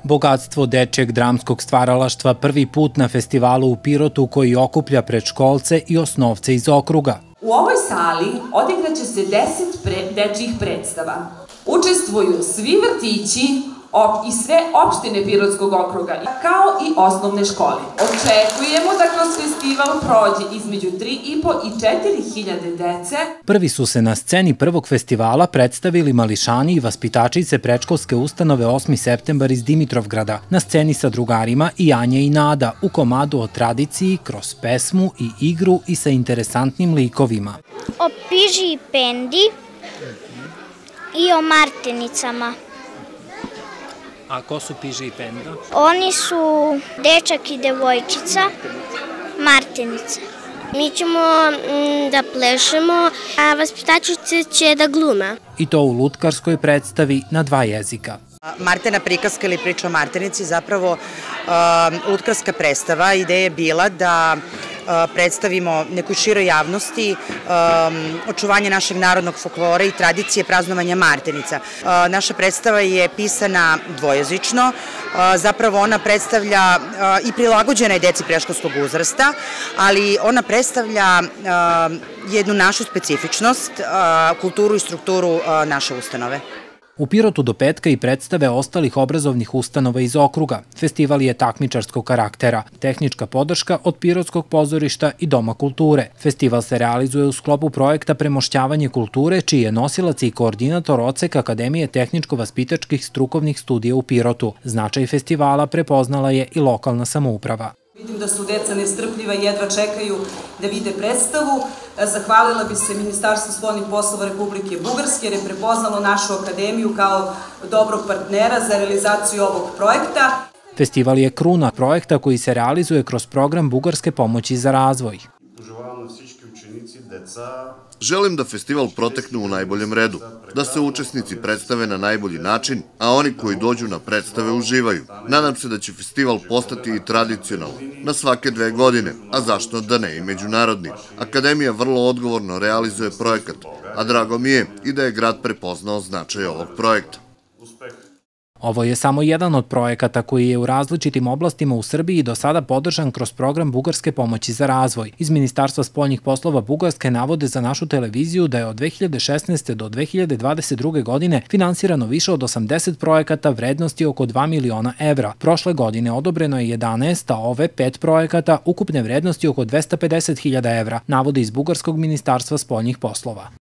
Bogatstvo dečjeg dramskog stvaralaštva prvi put na festivalu u Pirotu koji okuplja predškolce i osnovce iz okruga. U ovoj sali odigraće se 10 dečjih predstava. Učestvuju svi vrtići i sve opštine Pirotskog okruga, kao i osnovne škole. Očekujemo da kroz festival prođe između 3.500 i 4.000 dece. Prvi su se na sceni prvog festivala predstavili mališani i vaspitačice predškolske ustanove 8. septembar iz Dimitrovgrada, na sceni sa drugarima i Anja i Nada, u komadu o tradiciji, kroz pesmu i igru i sa interesantnim likovima. O Piži i Pendi i o Martenicama. A ko su Piži i Penda? Oni su dečak i devojčica, Martenice. Mi ćemo da plešemo, a vaspitačice će da glume. I to u lutkarskoj predstavi na 2 jezika. Martena prikaska ili priča o Martenici, zapravo lutkarska predstava. Ideja je bila da predstavimo nekoj široj javnosti očuvanje našeg narodnog folklora i tradicije praznovanja Martenica. Naša predstava je pisana dvojezično, zapravo ona predstavlja i prilagođena je deci predškolskog uzrasta, ali ona predstavlja jednu našu specifičnost, kulturu i strukturu naše ustanove. U Pirotu do petka i predstave ostalih obrazovnih ustanova iz okruga. Festival je takmičarskog karaktera, tehnička podrška od Pirotskog pozorišta i Doma kulture. Festival se realizuje u sklopu projekta Premošćavanje kulture, čiji je nosilac i koordinator odseka Akademije tehničko-vaspitačkih strukovnih studija u Pirotu. Značaj festivala prepoznala je i lokalna samouprava. Vidim da su deca nestrpljiva i jedva čekaju da vide predstavu. Zahvalila bi se Ministarstvu spoljnih poslova Republike Bugarske jer je prepoznalo našu akademiju kao dobrog partnera za realizaciju ovog projekta. Festival je kruna projekta koji se realizuje kroz program Bugarske pomoći za razvoj. Želim da festival protekne u najboljem redu, da se učesnici predstave na najbolji način, a oni koji dođu na predstave uživaju. Nadam se da će festival postati i tradicionalni, na svake 2 godine, a zašto da ne i međunarodni. Akademija vrlo odgovorno realizuje projekat, a drago mi je i da je grad prepoznao značaj ovog projekta. Ovo je samo jedan od projekata koji je u različitim oblastima u Srbiji do sada podržan kroz program Bugarske pomoći za razvoj. Iz Ministarstva spoljnih poslova Bugarske navode za našu televiziju da je od 2016. do 2022. godine finansirano više od 80 projekata vrednosti oko 2 miliona evra. Prošle godine odobreno je 11, a ove 5 projekata ukupne vrednosti oko 250.000 evra, navode iz Bugarskog ministarstva spoljnih poslova.